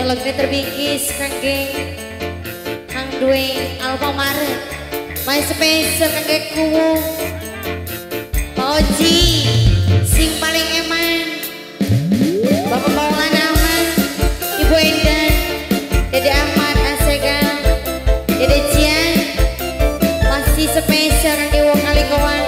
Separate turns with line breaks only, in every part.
lagi terbingkis kangge Kang Dwe Alfamart my spesial kangge kuwu Pak Oji sing paling eman Bapak Maulana Ahmad Ibu Endah Dede Ahmad Asega Dede Cian masih spesial kangge wong Kalikoan.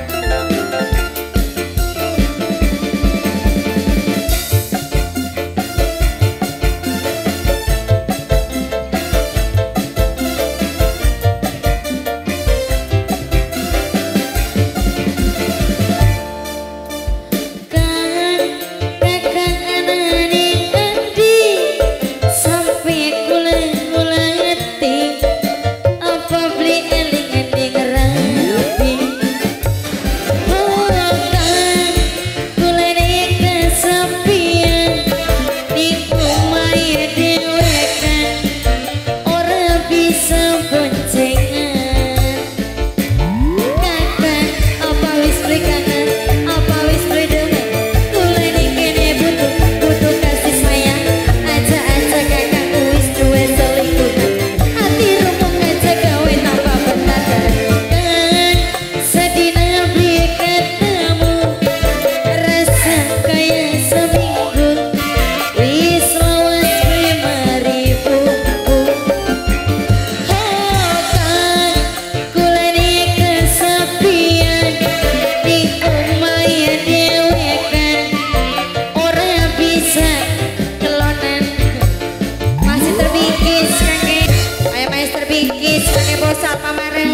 Bingkis kangge bos Alfamart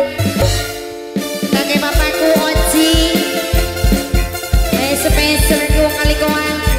kangge bapakku Oji spesial kangge wong Kalikoan.